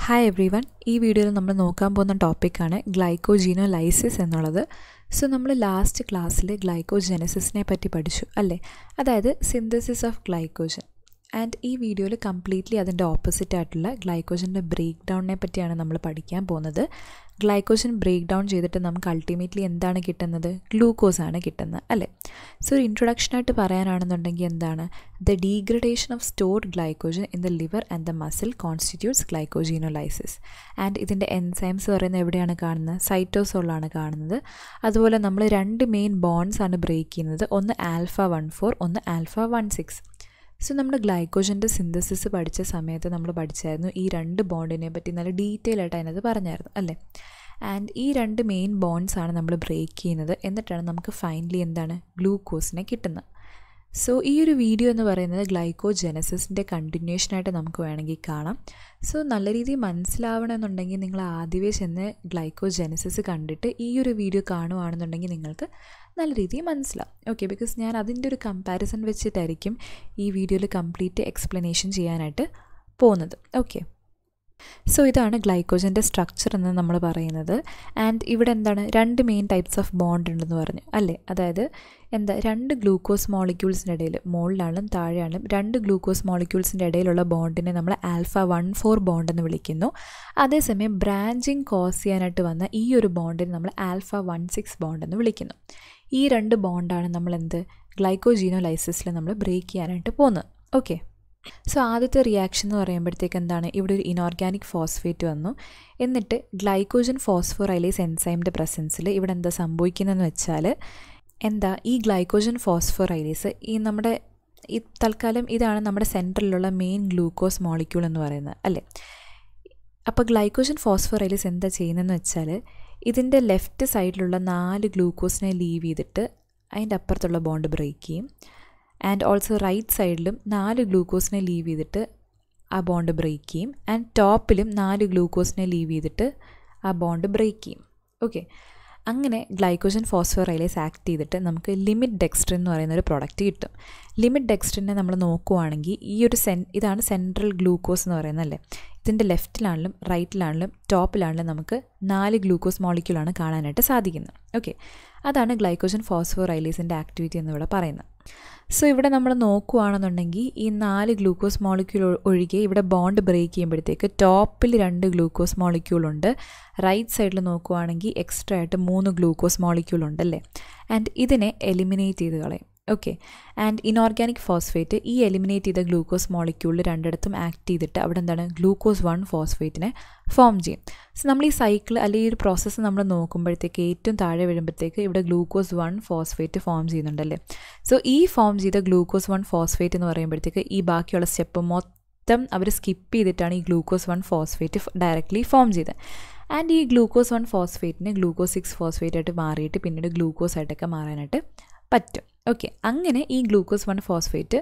Hi everyone, ഈ വീഡിയോയിൽ നമ്മൾ നോക്കാൻ പോകുന്ന ടോപ്പിക്കാണ് ഗ്ലൈക്കോജീനോലൈസിസ് എന്നുള്ളത്. സോ നമ്മൾ ലാസ്റ്റ് ക്ലാസ്സിൽ ഗ്ലൈക്കോജെനസിസിനെ പറ്റി പഠിച്ചു അല്ലേ, അതായത് സിന്തസിസ് ഓഫ് ഗ്ലൈക്കോജൻ. ആൻഡ് ഈ വീഡിയോയിൽ കംപ്ലീറ്റ്ലി അതിൻ്റെ ഓപ്പോസിറ്റ് ആയിട്ടുള്ള ഗ്ലൈക്കോജൻ്റെ ബ്രേക്ക് ഡൗണിനെ പറ്റിയാണ് നമ്മൾ പഠിക്കാൻ പോകുന്നത്. ഗ്ലൈക്കോജൻ ബ്രേക്ക് ഡൗൺ ചെയ്തിട്ട് നമുക്ക് അൾട്ടിമേറ്റ്ലി എന്താണ് കിട്ടുന്നത്? ഗ്ലൂക്കോസ് ആണ് കിട്ടുന്നത് അല്ലേ. സോ ഒരു ഇൻട്രൊഡക്ഷനായിട്ട് പറയാനാണെന്നുണ്ടെങ്കിൽ എന്താണ്? The degradation of stored glycogen in the liver and the muscle constitutes glycogenolysis. And ഇതിൻ്റെ എൻസൈംസ് പറയുന്നത് എവിടെയാണ് കാണുന്നത്? സൈറ്റോസോളിലാണ് കാണുന്നത്. അതുപോലെ നമ്മൾ രണ്ട് മെയിൻ ബോൺസ് ആണ് ബ്രേക്ക് ചെയ്യുന്നത്, ഒന്ന് α14, ഒന്ന് α16. സോ നമ്മൾ ഗ്ലൈക്കോജൻ്റെ സിന്തസിസ് പഠിച്ച സമയത്ത് നമ്മൾ പഠിച്ചായിരുന്നു ഈ രണ്ട് ബോണ്ടിനെ പറ്റി നല്ല ഡീറ്റെയിൽ ആയിട്ട് അതിനകത്ത് പറഞ്ഞായിരുന്നു അല്ലേ. ആൻഡ് ഈ രണ്ട് മെയിൻ ബോൺസാണ് നമ്മൾ ബ്രേക്ക് ചെയ്യുന്നത്, എന്നിട്ടാണ് നമുക്ക് ഫൈനലി എന്താണ്? ഗ്ലൂക്കോസിനെ കിട്ടുന്നത്. സോ ഈ ഒരു വീഡിയോ എന്ന് പറയുന്നത് ഗ്ലൈക്കോജെനസിസിൻ്റെ കണ്ടിന്യൂഷനായിട്ട് നമുക്ക് വേണമെങ്കിൽ കാണാം. സോ നല്ല രീതിയിൽ മനസ്സിലാവണമെന്നുണ്ടെങ്കിൽ നിങ്ങൾ ആദ്യമേ ചെന്ന് ഗ്ലൈക്കോജെനസിസ് കണ്ടിട്ട് ഈ ഒരു വീഡിയോ കാണുകയാണെന്നുണ്ടെങ്കിൽ നിങ്ങൾക്ക് നല്ല രീതിയിൽ മനസ്സിലാവും. ഓക്കെ, ബിക്കോസ് ഞാൻ അതിൻ്റെ ഒരു കമ്പാരിസൺ വെച്ചിട്ടായിരിക്കും ഈ വീഡിയോയിൽ കംപ്ലീറ്റ് എക്സ്പ്ലനേഷൻ ചെയ്യാനായിട്ട് പോകുന്നത്. ഓക്കെ, സോ ഇതാണ് ഗ്ലൈക്കോജൻ്റെ സ്ട്രക്ചർ എന്ന് നമ്മൾ പറയുന്നത്. ആൻഡ് ഇവിടെ എന്താണ്? രണ്ട് മെയിൻ ടൈപ്സ് ഓഫ് ബോണ്ട് ഉണ്ടെന്ന് പറഞ്ഞു അല്ലേ. അതായത് എന്താ? രണ്ട് ഗ്ലൂക്കോസ് മോളിക്യൂൾസിൻ്റെ ഇടയിൽ, മുകളിലാണെങ്കിലും താഴെയാണെങ്കിലും രണ്ട് ഗ്ലൂക്കോസ് മോളിക്യൂൾസിൻ്റെ ഇടയിലുള്ള ബോണ്ടിനെ നമ്മൾ α14 ബോണ്ട് എന്ന് വിളിക്കുന്നു. അതേസമയം ബ്രാഞ്ചിങ് കോസ് ചെയ്യാനായിട്ട് വന്ന ഈ ഒരു ബോണ്ടിനെ നമ്മൾ α16 ബോണ്ട് എന്ന് വിളിക്കുന്നു. ഈ രണ്ട് ബോണ്ടാണ് നമ്മൾ ഗ്ലൈക്കോജീനോലൈസിസിൽ നമ്മൾ ബ്രേക്ക് ചെയ്യാനായിട്ട് പോകുന്നത്. ഓക്കെ, സോ ആദ്യത്തെ റിയാക്ഷൻ എന്ന് പറയുമ്പോഴത്തേക്ക് എന്താണ്? ഇവിടെ ഒരു ഇനോർഗാനിക് ഫോസ്ഫേറ്റ് വന്നു, എന്നിട്ട് ഗ്ലൈക്കോജൻ ഫോസ്ഫോറൈലേസ് എൻസൈമിൻ്റെ പ്രസൻസിൽ ഇവിടെ എന്താ സംഭവിക്കുന്നതെന്ന് വെച്ചാൽ എന്താ? ഈ ഗ്ലൈക്കോജൻ ഫോസ്ഫോറൈലേസ് നമ്മുടെ ഈ തൽക്കാലം ഇതാണ് നമ്മുടെ സെൻട്രലിലുള്ള മെയിൻ ഗ്ലൂക്കോസ് മോളിക്യൂൾ എന്ന് പറയുന്നത് അല്ലേ. അപ്പോൾ ഗ്ലൈക്കോജൻ ഫോസ്ഫോറൈലേസ് എന്താ ചെയ്യുന്നതെന്ന് വെച്ചാൽ ഇതിൻ്റെ ലെഫ്റ്റ് സൈഡിലുള്ള 4 ഗ്ലൂക്കോസിനെ ലീവ് ചെയ്തിട്ട് അതിൻ്റെ അപ്പുറത്തുള്ള ബോണ്ട് ബ്രേക്ക് ചെയ്യും. ആൻഡ് ഓൾസോ റൈറ്റ് സൈഡിലും 4 ഗ്ലൂക്കോസിനെ ലീവ് ചെയ്തിട്ട് ആ ബോണ്ട് ബ്രേക്ക് ചെയ്യും. ആൻഡ് ടോപ്പിലും 4 ഗ്ലൂക്കോസിനെ ലീവ് ചെയ്തിട്ട് ആ ബോണ്ട് ബ്രേക്ക് ചെയ്യും. ഓക്കെ, അങ്ങനെ ഗ്ലൈക്കോജൻ ഫോസ്ഫോറൈലേസ് ആക്ട് ചെയ്തിട്ട് നമുക്ക് ലിമിറ്റ് ഡെക്സ്ട്രിൻ എന്ന് പറയുന്ന ഒരു പ്രോഡക്റ്റ് കിട്ടും. ലിമിറ്റ് ഡെക്സ്ട്രിനെ നമ്മൾ നോക്കുവാണെങ്കിൽ ഈ ഒരു ഇതാണ് സെൻട്രൽ ഗ്ലൂക്കോസ് എന്ന് പറയുന്നത് അല്ലേ. ഇതിൻ്റെ ലെഫ്റ്റിലാണെങ്കിലും റൈറ്റിലാണെങ്കിലും ടോപ്പിലാണെങ്കിലും നമുക്ക് 4 ഗ്ലൂക്കോസ് മോളിക്യൂളാണ് കാണാനായിട്ട് സാധിക്കുന്നത്. ഓക്കെ, അതാണ് ഗ്ലൈക്കോജൻ ഫോസ്ഫോറൈലേസിൻ്റെ ആക്ടിവിറ്റി എന്നിവിടെ പറയുന്നത്. സോ ഇവിടെ നമ്മൾ നോക്കുകയാണെന്നുണ്ടെങ്കിൽ ഈ 4 ഗ്ലൂക്കോസ് മോളിക്യൂൾ ഒഴികെ ഇവിടെ ബോണ്ട് ബ്രേക്ക് ചെയ്യുമ്പോഴത്തേക്ക് ടോപ്പിൽ 2 ഗ്ലൂക്കോസ് മോളിക്യൂളുണ്ട്, റൈറ്റ് സൈഡിൽ നോക്കുകയാണെങ്കിൽ എക്സ്ട്രാ ആയിട്ട് 3 ഗ്ലൂക്കോസ് മോളിക്യൂളുണ്ട് അല്ലേ. ആൻഡ് ഇതിനെ എലിമിനേറ്റ് ചെയ്ത് കളയും. ഓക്കെ, ആൻഡ് ഇനോർഗാനിക് ഫോസ്ഫേറ്റ് ഈ എലിമിനേറ്റ് ചെയ്ത ഗ്ലൂക്കോസ് മോളിക്യൂളിൽ രണ്ടിടത്തും ആക്ട് ചെയ്തിട്ട് അവിടെ എന്താണ്? ഗ്ലൂക്കോസ് 1 ഫോസ്ഫേറ്റിനെ ഫോം ചെയ്യും. സോ നമ്മൾ ഈ സൈക്കിൾ അല്ലെങ്കിൽ ഈ ഒരു പ്രോസസ്സ് നമ്മൾ നോക്കുമ്പോഴത്തേക്ക് ഏറ്റവും താഴെ വരുമ്പോഴത്തേക്ക് ഇവിടെ ഗ്ലൂക്കോസ് 1 ഫോസ്ഫേറ്റ് ഫോം ചെയ്യുന്നുണ്ടല്ലേ. സോ ഈ ഫോം ചെയ്ത ഗ്ലൂക്കോസ് 1 ഫോസ്ഫേറ്റ് എന്ന് പറയുമ്പോഴത്തേക്ക് ഈ ബാക്കിയുള്ള സ്റ്റെപ്പ് മൊത്തം അവർ സ്കിപ്പ് ചെയ്തിട്ടാണ് ഈ ഗ്ലൂക്കോസ് 1 ഫോസ്ഫേറ്റ് ഡയറക്റ്റ്ലി ഫോം ചെയ്തത്. ആൻഡ് ഈ ഗ്ലൂക്കോസ് 1 ഫോസ്ഫേറ്റിന് ഗ്ലൂക്കോസ് 6 ഫോസ്ഫേറ്റ് ആയിട്ട് മാറിയിട്ട് പിന്നീട് ഗ്ലൂക്കോസ് ആയിട്ടൊക്കെ മാറാനായിട്ട് പറ്റും. ഓക്കെ, അങ്ങനെ ഈ ഗ്ലൂക്കോസ് 1 ഫോസ്ഫേറ്റ്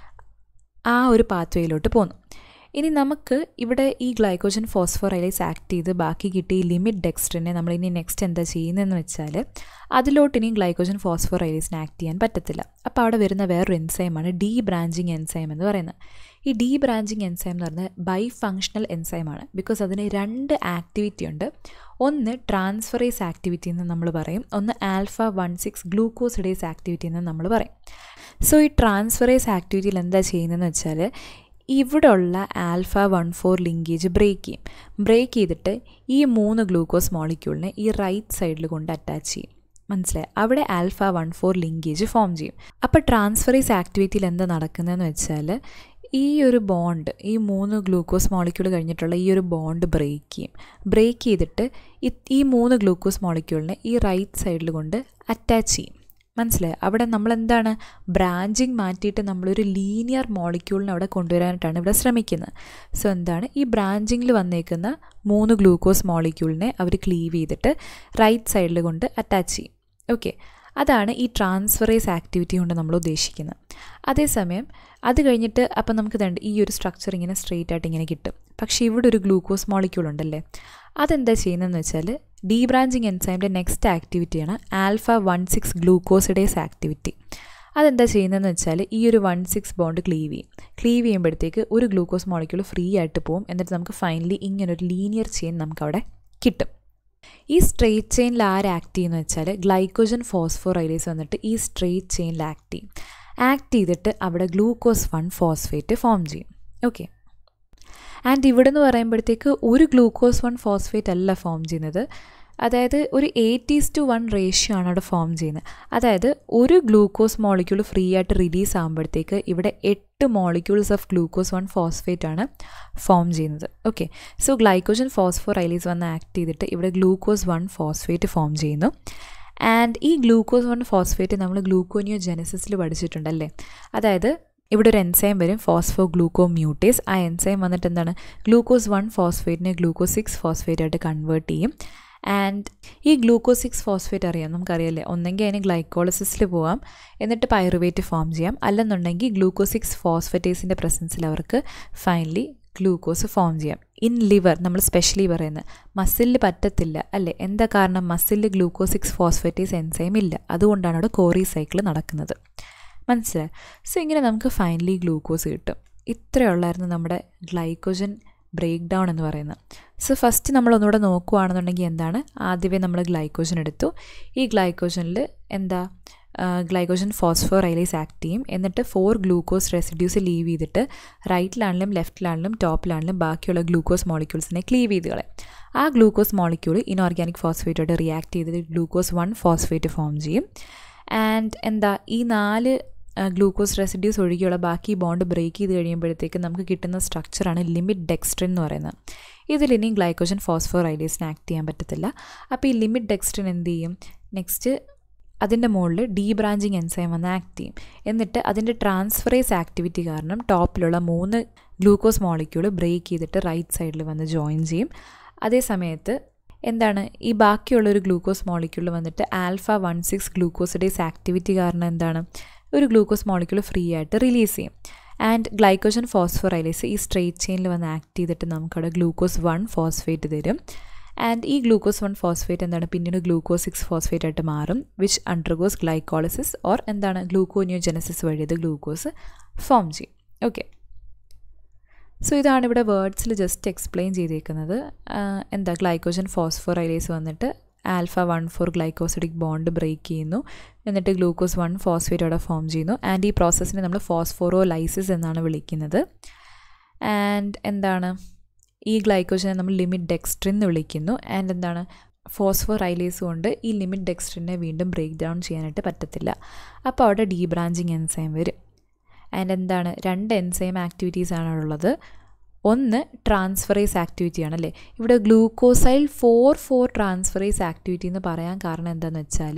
ആ ഒരു പാത്വേയിലോട്ട് പോന്നു. ഇനി നമുക്ക് ഇവിടെ ഈ ഗ്ലൈക്കോജൻ ഫോസ്ഫോറൈലേസ് ആക്ട് ചെയ്ത് ബാക്കി കിട്ടിയ ഈ ലിമിറ്റ് ഡെക്സ്ട്രിനെ നമ്മൾ ഇനി നെക്സ്റ്റ് എന്താ ചെയ്യുന്നതെന്ന് വെച്ചാൽ അതിലോട്ട് ഇനി ഗ്ലൈക്കോജൻ ഫോസ്ഫോറൈലേസിന് ആക്ട് ചെയ്യാൻ പറ്റത്തില്ല. അപ്പോൾ അവിടെ വരുന്ന വേറൊരു എൻസൈമാണ് ഡി ബ്രാഞ്ചിങ് എൻസൈം എന്ന് പറയുന്നത്. ഈ ഡി ബ്രാഞ്ചിങ് എൻസൈം എന്ന് പറയുന്നത് ബൈ ഫങ്ഷണൽ എൻസൈമാണ്, ബിക്കോസ് അതിന് 2 ആക്ടിവിറ്റി ഉണ്ട്. ഒന്ന് ട്രാൻസ്ഫറേസ് ആക്ടിവിറ്റി എന്ന് നമ്മൾ പറയും, ഒന്ന് α16 ഗ്ലൂക്കോസിഡേസ് ആക്ടിവിറ്റി എന്ന് നമ്മൾ പറയും. സോ ഈ ട്രാൻസ്ഫറേസ് ആക്ടിവിറ്റിയിൽ എന്താ ചെയ്യുന്നതെന്ന് വെച്ചാൽ ഇവിടെ ഉള്ള α14 ലിങ്കേജ് ബ്രേക്ക് ചെയ്യും. ബ്രേക്ക് ചെയ്തിട്ട് ഈ 3 ഗ്ലൂക്കോസ് മോളിക്യൂളിനെ ഈ റൈറ്റ് സൈഡിൽ കൊണ്ട് അറ്റാച്ച് ചെയ്യും. മനസ്സിലായി? അവിടെ α14 ലിങ്കേജ് ഫോം ചെയ്യും. അപ്പോൾ ട്രാൻസ്ഫറേസ് ആക്ടിവിറ്റിയിൽ എന്താ നടക്കുന്നതെന്ന് വെച്ചാൽ ഈ ഒരു ബോണ്ട്, ഈ 3 ഗ്ലൂക്കോസ് മോളിക്യൂൾ കഴിഞ്ഞിട്ടുള്ള ഈ ഒരു ബോണ്ട് ബ്രേക്ക് ചെയ്യും. ബ്രേക്ക് ചെയ്തിട്ട് ഈ 3 ഗ്ലൂക്കോസ് മോളിക്യൂളിനെ ഈ റൈറ്റ് സൈഡിൽ കൊണ്ട് അറ്റാച്ച് ചെയ്യും. മനസ്സിലായി? അവിടെ നമ്മളെന്താണ്? ബ്രാഞ്ചിങ് മാറ്റിയിട്ട് നമ്മളൊരു ലീനിയർ മോളിക്യൂളിനെ അവിടെ കൊണ്ടുവരാനായിട്ടാണ് ഇവിടെ ശ്രമിക്കുന്നത്. സോ എന്താണ്? ഈ ബ്രാഞ്ചിങ്ങിൽ വന്നേക്കുന്ന 3 ഗ്ലൂക്കോസ് മോളിക്യൂളിനെ അവർ ക്ലീവ് ചെയ്തിട്ട് റൈറ്റ് സൈഡിൽ കൊണ്ട് അറ്റാച്ച് ചെയ്യും. ഓക്കെ, അതാണ് ഈ ട്രാൻസ്ഫറേസ് ആക്ടിവിറ്റി കൊണ്ട് നമ്മൾ ഉദ്ദേശിക്കുന്നത്. അതേസമയം അത് കഴിഞ്ഞിട്ട് അപ്പം നമുക്ക് ഈ ഒരു സ്ട്രക്ചർ ഇങ്ങനെ സ്ട്രെയിറ്റ് ആയിട്ട് ഇങ്ങനെ കിട്ടും. പക്ഷേ ഇവിടെ ഒരു ഗ്ലൂക്കോസ് മോളിക്യൂൾ ഉണ്ടല്ലേ, അതെന്താ ചെയ്യുന്നതെന്ന് വെച്ചാൽ ഡി ബ്രാഞ്ചിങ് എൻസൈമിൻ്റെ നെക്സ്റ്റ് ആക്ടിവിറ്റിയാണ് α16 ഗ്ലൂക്കോസിഡേസ് ആക്ടിവിറ്റി. അതെന്താ ചെയ്യുന്നതെന്ന് വെച്ചാൽ ഈ ഒരു 1,6 ബോണ്ട് ക്ലീവ് ചെയ്യുമ്പോഴത്തേക്ക് ഒരു ഗ്ലൂക്കോസ് മോളിക്യൂൾ ഫ്രീ ആയിട്ട് പോകും. എന്നിട്ട് നമുക്ക് ഫൈനലി ഇങ്ങനൊരു ലീനിയർ ചെയിൻ നമുക്കവിടെ കിട്ടും. ഈ സ്ട്രെയിറ്റ് ചെയിനിൽ ആര് ആക്ട് ചെയ്യുമെന്ന് വെച്ചാൽ ഗ്ലൈക്കോജൻ ഫോസ്ഫോറൈലേസ് വന്നിട്ട് ഈ സ്ട്രെയിറ്റ് ചെയിനിൽ ആക്ട് ചെയ്തിട്ട് അവിടെ ഗ്ലൂക്കോസ് 1 ഫോസ്ഫേറ്റ് ഫോം ചെയ്യും. ഓക്കെ, ആൻഡ് ഇവിടെ നിന്ന് പറയുമ്പോഴത്തേക്ക് ഒരു ഗ്ലൂക്കോസ് 1 ഫോസ്ഫേറ്റ് അല്ല ഫോം ചെയ്യുന്നത്, അതായത് ഒരു 8:1 റേഷ്യോ ആണ് അവിടെ ഫോം ചെയ്യുന്നത്. അതായത് ഒരു ഗ്ലൂക്കോസ് മോളിക്യൂൾ ഫ്രീ ആയിട്ട് റിലീസ് ആകുമ്പോഴത്തേക്ക് ഇവിടെ 8 മോളിക്യൂൾസ് ഓഫ് ഗ്ലൂക്കോസ് 1 ഫോസ്ഫേറ്റ് ആണ് ഫോം ചെയ്യുന്നത്. ഓക്കെ, സോ ഗ്ലൈക്കോജൻ ഫോസ്ഫോറൈലേസ് വന്ന് ആക്ട് ചെയ്തിട്ട് ഇവിടെ ഗ്ലൂക്കോസ് 1 ഫോസ്ഫേറ്റ് ഫോം ചെയ്യുന്നു. ആൻഡ് ഈ ഗ്ലൂക്കോസ് 1 ഫോസ്ഫേറ്റ് നമ്മൾ ഗ്ലൂക്കോനിയോജെനസിസിൽ പഠിച്ചിട്ടുണ്ടല്ലേ. അതായത് ഇവിടെ ഒരു എൻസൈം വരും, ഫോസ്ഫോ ഗ്ലൂക്കോ മ്യൂട്ടേസ്. ആ എൻസൈം വന്നിട്ട് എന്താണ് ഗ്ലൂക്കോസ് 1 ഫോസ്ഫേറ്റിനെ ഗ്ലൂക്കോസ് 6 ഫോസ്ഫേറ്റ് ആയിട്ട് കൺവേർട്ട് ചെയ്യും. ആൻഡ് ഈ ഗ്ലൂക്കോസ് 6 ഫോസ്ഫേറ്റ് നമുക്കറിയാമല്ലേ, ഒന്നെങ്കിൽ അതിന് ഗ്ലൈക്കോളിസിസിൽ പോകാം, എന്നിട്ട് പൈറുവേറ്റ് ഫോം ചെയ്യാം, അല്ലെന്നുണ്ടെങ്കിൽ ഗ്ലൂക്കോസ് 6 ഫോസ്ഫേറ്റേസിൻ്റെ പ്രസൻസിൽ അവർക്ക് ഫൈനലി ഗ്ലൂക്കോസ് ഫോം ചെയ്യാം. ഇൻ ലിവർ നമ്മൾ സ്പെഷ്യലി പറയുന്നത് മസിലിൽ പറ്റത്തില്ല അല്ലേ. എന്താ കാരണം? മസിലിൽ ഗ്ലൂക്കോസ് 6 ഫോസ്ഫേറ്റേസ് എൻസൈം ഇല്ല, അതുകൊണ്ടാണ് അവിടെ കോറി സൈക്കിൾ നടക്കുന്നത്. മനസ്സിലായി? സോ ഇങ്ങനെ നമുക്ക് ഫൈനലി ഗ്ലൂക്കോസ് കിട്ടും. ഇത്രയുള്ളായിരുന്നു നമ്മുടെ ഗ്ലൈക്കോജൻ ബ്രേക്ക് ഡൗൺ എന്ന് പറയുന്നത്. സോ ഫസ്റ്റ് നമ്മളൊന്നുകൂടെ നോക്കുകയാണെന്നുണ്ടെങ്കിൽ എന്താണ്, ആദ്യമേ നമ്മൾ ഗ്ലൈക്കോജൻ എടുത്തു. ഈ ഗ്ലൈക്കോജനിൽ ഗ്ലൈക്കോജൻ ഫോസ്ഫോറൈലേസ് ആക്ട് ചെയ്യും. എന്നിട്ട് 4 ഗ്ലൂക്കോസ് റെസിഡ്യൂസ് ലീവ് ചെയ്തിട്ട് റൈറ്റിലാണെങ്കിലും ലെഫ്റ്റിലാണെങ്കിലും ടോപ്പിലാണെങ്കിലും ബാക്കിയുള്ള ഗ്ലൂക്കോസ് മോളിക്യൂൾസിനെ ക്ലീവ് ചെയ്ത് കളയും. ആ ഗ്ലൂക്കോസ് മോളിക്യൂൾ ഇനോർഗാനിക് ഫോസ്ഫേറ്റോട് റിയാക്ട് ചെയ്തിട്ട് ഗ്ലൂക്കോസ് 1 ഫോസ്ഫേറ്റ് ഫോം ചെയ്യും. ആൻഡ് ഈ 4 ഗ്ലൂക്കോസ് റെസിഡ്യൂസ് ഒഴികെയുള്ള ബാക്കി ബോണ്ട് ബ്രേക്ക് ചെയ്ത് കഴിയുമ്പോഴത്തേക്ക് നമുക്ക് കിട്ടുന്ന സ്ട്രക്ചറാണ് ലിമിറ്റ് ഡെക്സ്ട്രിൻ എന്ന് പറയുന്നത്. ഇതിലിനി ഗ്ലൈക്കോജൻ ഫോസ്ഫോറൈലേസിന് ആക്ട് ചെയ്യാൻ പറ്റത്തില്ല. അപ്പോൾ ഈ ലിമിറ്റ് ഡെക്സ്ട്രിൻ എന്ത് ചെയ്യും? നെക്സ്റ്റ് അതിൻ്റെ മുകളിൽ ഡി ബ്രാഞ്ചിങ് എൻസൈം വന്ന് ആക്ട് ചെയ്യും. എന്നിട്ട് അതിൻ്റെ ട്രാൻസ്ഫറേസ് ആക്ടിവിറ്റി കാരണം ടോപ്പിലുള്ള 3 ഗ്ലൂക്കോസ് മോളിക്യൂൾ ബ്രേക്ക് ചെയ്തിട്ട് റൈറ്റ് സൈഡിൽ വന്ന് ജോയിൻ ചെയ്യും. അതേ സമയത്ത് എന്താണ്, ഈ ബാക്കിയുള്ളൊരു ഗ്ലൂക്കോസ് മോളിക്യൂൾ വന്നിട്ട് ആൽഫ 1,6 ഗ്ലൂക്കോസിഡേസ് ആക്ടിവിറ്റി കാരണം എന്താണ്, ഒരു ഗ്ലൂക്കോസ് മോളിക്യൂൾ ഫ്രീ ആയിട്ട് റിലീസ് ചെയ്യും. ആൻഡ് ഗ്ലൈക്കോജൻ ഫോസ്ഫോറൈലേസ് ഈ സ്ട്രെയിറ്റ് ചെയിനിൽ വന്ന് ആക്ട് ചെയ്തിട്ട് നമുക്കവിടെ ഗ്ലൂക്കോസ് 1 ഫോസ്ഫേറ്റ് തരും. ആൻഡ് ഈ ഗ്ലൂക്കോസ് 1 ഫോസ്ഫേറ്റ് എന്താണ് പിന്നീട് ഗ്ലൂക്കോസ് 6 ഫോസ്ഫേറ്റ് ആയിട്ട് മാറും, വിച്ച് അണ്ടർഗോസ് ഗ്ലൈക്കോളിസിസ് ഓർ എന്താണ് ഗ്ലൂക്കോനിയോജെനസിസ് വഴി ഇത് ഗ്ലൂക്കോസ് ഫോം ചെയ്യും. ഓക്കെ, സോ ഇതാണ് ഇവിടെ വേർഡ്സിൽ ജസ്റ്റ് എക്സ്പ്ലെയിൻ ചെയ്തേക്കുന്നത്. എന്താ ഗ്ലൈക്കോജൻ ഫോസ്ഫോറൈലേസ് വന്നിട്ട് ആൽഫ 1,4 ഗ്ലൈക്കോസിഡിക് ബോണ്ട് ബ്രേക്ക് ചെയ്യുന്നു, എന്നിട്ട് ഗ്ലൂക്കോസ് 1 ഫോസ്ഫേറ്റ് അവിടെ ഫോം ചെയ്യുന്നു. ആൻഡ് ഈ പ്രോസസ്സിനെ നമ്മൾ ഫോസ്ഫോറോലൈസിസ് എന്നാണ് വിളിക്കുന്നത്. ആൻഡ് എന്താണ് ഈ ഗ്ലൈക്കോജനെ നമ്മൾ ലിമിറ്റ് ഡെക്സ്ട്രിൻ എന്ന് വിളിക്കുന്നു. ആൻഡ് എന്താണ് ഫോസ്ഫോറൈലേസ് കൊണ്ട് ഈ ലിമിറ്റ് ഡെക്സ്ട്രിനെ വീണ്ടും ബ്രേക്ക് ഡൗൺ ചെയ്യാനായിട്ട് പറ്റത്തില്ല. അപ്പോൾ അവിടെ ഡി ബ്രാഞ്ചിങ് എൻസൈം വരും. ആൻഡ് എന്താണ് 2 എൻസൈം ആക്ടിവിറ്റീസാണ് ഉള്ളത്. ഒന്ന് ട്രാൻസ്ഫറേസ് ആക്ടിവിറ്റി ആണല്ലേ. ഇവിടെ ഗ്ലൂക്കോസൈൽ 4,4 ട്രാൻസ്ഫറേസ് ആക്ടിവിറ്റി എന്ന് പറയാൻ കാരണം എന്താണെന്ന് വെച്ചാൽ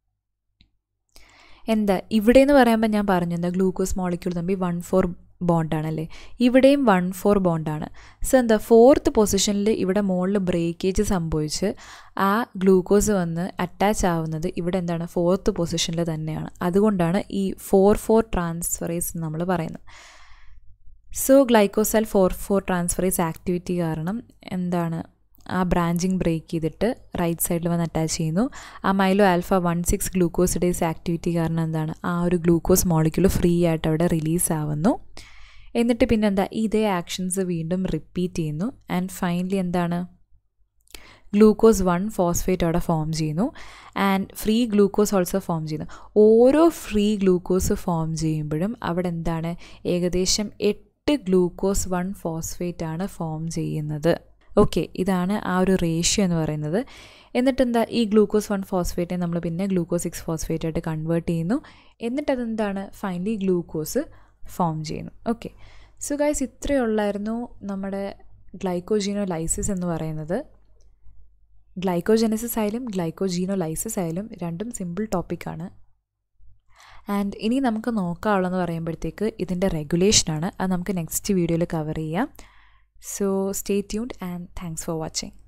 ഇവിടെ എന്ന് പറയുമ്പോൾ ഞാൻ പറഞ്ഞു എന്താ ഗ്ലൂക്കോസ് മോളിക്യൂൾ തമ്മിൽ 1,4 ബോണ്ടാണല്ലേ, ഇവിടെയും 1,4 ബോണ്ടാണ്. സോ 4th പൊസിഷനിൽ ഇവിടെ മുകളിൽ ബ്രേക്കേജ് സംഭവിച്ച് ആ ഗ്ലൂക്കോസ് വന്ന് അറ്റാച്ച് ആവുന്നത് ഇവിടെ എന്താണ് 4th പൊസിഷനിൽ തന്നെയാണ്. അതുകൊണ്ടാണ് ഈ 4,4 ട്രാൻസ്ഫറേസ് നമ്മൾ പറയുന്നത്. സോ ഗ്ലൈക്കോസൈൽ 4,4 ട്രാൻസ്ഫറേസ് ആക്ടിവിറ്റി കാരണം എന്താണ് ആ ബ്രാഞ്ചിങ് ബ്രേക്ക് ചെയ്തിട്ട് റൈറ്റ് സൈഡിൽ വന്ന് അറ്റാച്ച് ചെയ്യുന്നു. ആ മൈലോ ആൽഫ 1,6 ഗ്ലൂക്കോസിഡേസ് ആക്ടിവിറ്റി കാരണം എന്താണ് ആ ഒരു ഗ്ലൂക്കോസ് മോളിക്യൂൾ ഫ്രീ ആയിട്ട് അവിടെ റിലീസ് ആവുന്നു. എന്നിട്ട് പിന്നെ ഇതേ ആക്ഷൻസ് വീണ്ടും റിപ്പീറ്റ് ചെയ്യുന്നു. ആൻഡ് ഫൈനലി എന്താണ് ഗ്ലൂക്കോസ് 1 ഫോസ്ഫേറ്റ് അവിടെ ഫോം ചെയ്യുന്നു. And free glucose also form ചെയ്യുന്നു. ഓരോ ഫ്രീ ഗ്ലൂക്കോസ് ഫോം ചെയ്യുമ്പോഴും അവിടെ എന്താണ് ഏകദേശം 8 ഗ്ലൂക്കോസ് 1 ഫോസ്ഫേറ്റ് ആണ് ഫോം ചെയ്യുന്നത്. ഓക്കെ, ഇതാണ് ആ ഒരു റേഷ്യോ എന്ന് പറയുന്നത്. എന്നിട്ട് ഈ ഗ്ലൂക്കോസ് 1 ഫോസ്ഫേറ്റിനെ നമ്മൾ പിന്നെ ഗ്ലൂക്കോസ് 6 ഫോസ്ഫേറ്റ് ആയിട്ട് കൺവേർട്ട് ചെയ്യുന്നു. എന്നിട്ട് അതെന്താണ് ഫൈനലി ഗ്ലൂക്കോസ് ഫോം ചെയ്യുന്നു. ഓക്കെ, സോ ഗൈസ് ഇത്രയുള്ളായിരുന്നു നമ്മുടെ ഗ്ലൈക്കോജീനോലൈസിസ് എന്ന് പറയുന്നത്. ഗ്ലൈക്കോജെനസിസ് ആയാലും ഗ്ലൈക്കോജീനോലൈസിസ് ആയാലും രണ്ടും സിമ്പിൾ ടോപ്പിക്കാണ്. ആൻഡ് ഇനി നമുക്ക് നോക്കാനുള്ളതെന്ന് പറയുമ്പോഴത്തേക്ക് ഇതിൻ്റെ റെഗുലേഷനാണ്. അത് നമുക്ക് നെക്സ്റ്റ് വീഡിയോയിൽ കവർ ചെയ്യാം. So stay tuned and thanks for watching.